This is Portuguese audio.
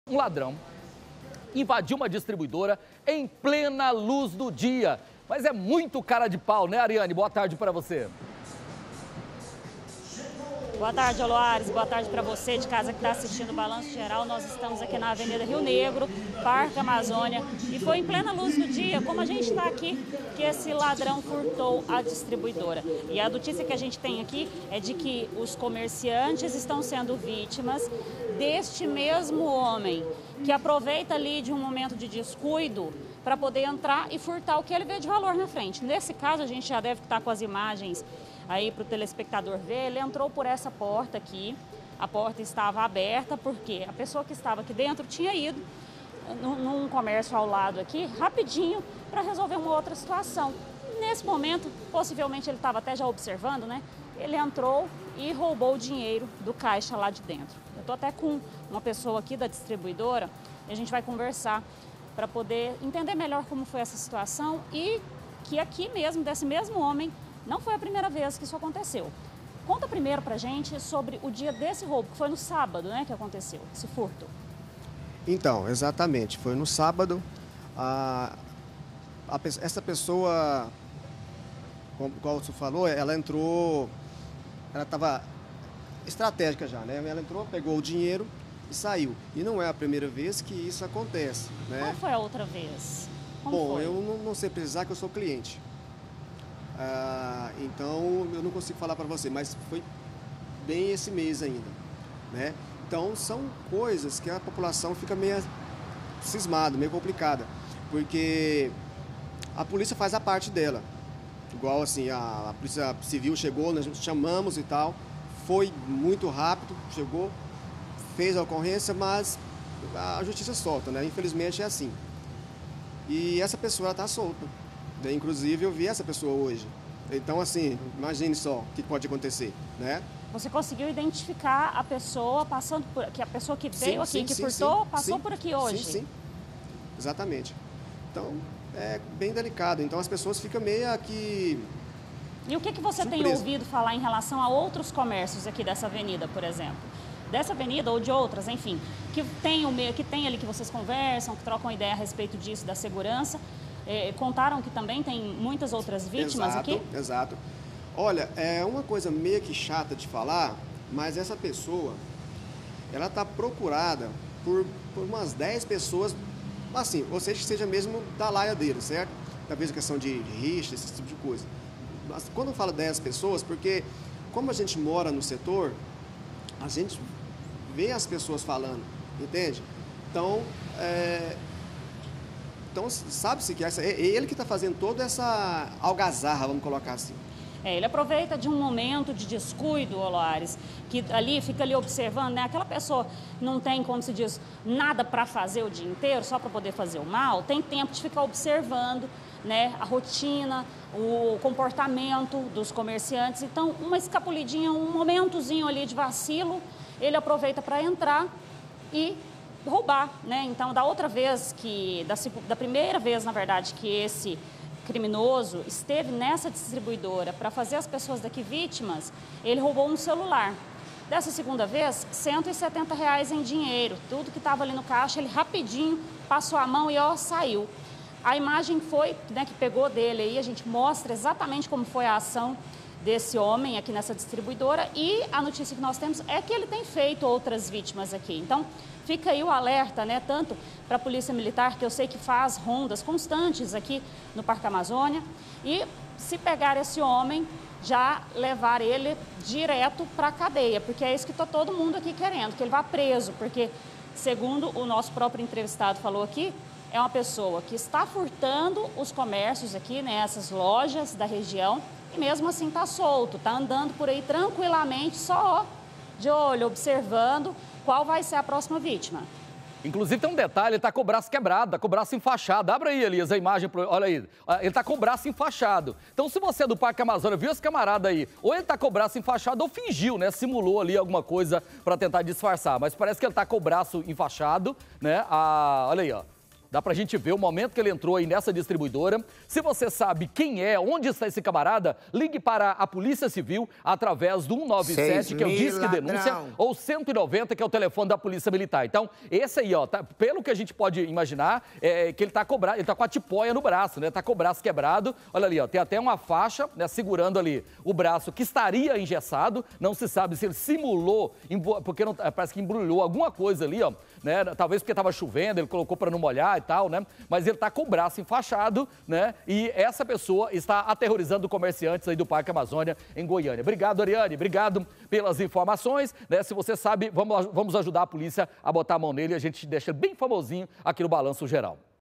Um ladrão invadiu uma distribuidora em plena luz do dia. Mas é muito cara de pau, né, Ariane? Boa tarde para você. Boa tarde, Oloares. Boa tarde para você de casa que está assistindo o Balanço Geral. Nós estamos aqui na Avenida Rio Negro, Parque Amazônia. E foi em plena luz do dia, como a gente está aqui, que esse ladrão furtou a distribuidora. E a notícia que a gente tem aqui é de que os comerciantes estão sendo vítimas deste mesmo homem, que aproveita ali de um momento de descuido para poder entrar e furtar o que ele vê de valor na frente. Nesse caso, a gente já deve estar com as imagens aí para o telespectador ver. Ele entrou por essa porta aqui, a porta estava aberta porque a pessoa que estava aqui dentro tinha ido num comércio ao lado aqui, rapidinho, para resolver uma outra situação. Nesse momento, possivelmente ele estava até já observando, né? Ele entrou e roubou o dinheiro do caixa lá de dentro. Eu estou até com uma pessoa aqui da distribuidora e a gente vai conversar para poder entender melhor como foi essa situação e que aqui mesmo, desse mesmo homem, não foi a primeira vez que isso aconteceu. Conta primeiro pra gente sobre o dia desse roubo, que foi no sábado, né, que aconteceu, esse furto. Então, exatamente, foi no sábado. Essa pessoa, como você falou, ela entrou, ela estava estratégica já, né? Ela entrou, pegou o dinheiro e saiu. E não é a primeira vez que isso acontece, né? Qual foi a outra vez? Como Bom, foi? eu não sei precisar que eu sou cliente. Então, eu não consigo falar para você, mas foi bem esse mês ainda, né? Então, são coisas que a população fica meio cismada, meio complicada, porque a polícia faz a parte dela. Igual assim, a polícia civil chegou, nós chamamos e tal, foi muito rápido, chegou, fez a ocorrência, mas a justiça solta, né? Infelizmente é assim. E essa pessoa está solta. Inclusive, eu vi essa pessoa hoje. Então, assim, imagine só o que pode acontecer, né? Você conseguiu identificar a pessoa passando por aqui, a pessoa que veio aqui, que furtou, passou por aqui hoje? Sim, exatamente. Então, é bem delicado. Então, as pessoas ficam meio aqui... E o que você tem ouvido falar em relação a outros comércios aqui dessa avenida, por exemplo? Dessa avenida ou de outras, enfim, que tem ali que vocês conversam, que trocam ideia a respeito disso, da segurança. Contaram que também tem muitas outras vítimas aqui? Exato. Olha, é uma coisa meio que chata de falar, mas essa pessoa, ela está procurada por umas 10 pessoas, assim, ou seja, que seja mesmo da laia dele, certo? Talvez a questão de rixa, esse tipo de coisa. Mas quando eu falo 10 pessoas, porque como a gente mora no setor, a gente vê as pessoas falando, entende? Então, sabe-se que é ele que está fazendo toda essa algazarra, vamos colocar assim. Ele aproveita de um momento de descuido, Oloares, que fica ali observando, né? Aquela pessoa não tem, como se diz, nada para fazer o dia inteiro, só para poder fazer o mal, tem tempo de ficar observando, né, a rotina, o comportamento dos comerciantes. Então, uma escapulidinha, um momentozinho ali de vacilo, ele aproveita para entrar e roubar, né? Então, da primeira vez, na verdade, que esse criminoso esteve nessa distribuidora para fazer as pessoas daqui vítimas, ele roubou um celular. Dessa segunda vez, R$170 em dinheiro, tudo que estava ali no caixa, ele rapidinho passou a mão e saiu. A imagem foi, né, que pegou dele aí, a gente mostra exatamente como foi a ação desse homem aqui nessa distribuidora e a notícia que nós temos é que ele tem feito outras vítimas aqui. Então, fica aí o alerta, né, tanto para a Polícia Militar, que eu sei que faz rondas constantes aqui no Parque Amazônia, e se pegar esse homem, já levar ele direto para a cadeia, porque é isso que está todo mundo aqui querendo, que ele vá preso, porque, segundo o nosso próprio entrevistado falou aqui, é uma pessoa que está furtando os comércios aqui, né, essas lojas da região, e mesmo assim está solto, está andando por aí tranquilamente, só de olho, observando qual vai ser a próxima vítima. Inclusive tem um detalhe, ele está com o braço quebrado, está com o braço enfaixado. Abre aí, Elias, a imagem, olha aí. Ele está com o braço enfaixado. Então, se você é do Parque Amazônia, viu esse camarada aí, ou ele está com o braço enfaixado ou fingiu, né? Simulou ali alguma coisa para tentar disfarçar. Mas parece que ele está com o braço enfaixado, né? Olha aí, ó. Dá pra gente ver o momento que ele entrou aí nessa distribuidora. Se você sabe quem é, onde está esse camarada, ligue para a Polícia Civil através do 197, que é o Disque Denúncia, ou 190, que é o telefone da Polícia Militar. Então, esse aí, ó, pelo que a gente pode imaginar, é que ele tá com a tipóia no braço, né? Tá com o braço quebrado. Olha ali, ó, tem até uma faixa, né, segurando ali o braço que estaria engessado. Não se sabe se ele simulou, porque não, parece que embrulhou alguma coisa ali, ó, né? Talvez porque estava chovendo, ele colocou para não molhar e tal, né? Mas ele tá com o braço enfaixado, né? E essa pessoa está aterrorizando comerciantes aí do Parque Amazônia em Goiânia. Obrigado, Ariane. Obrigado pelas informações, né? Se você sabe, vamos ajudar a polícia a botar a mão nele e a gente deixa ele bem famosinho aqui no Balanço Geral.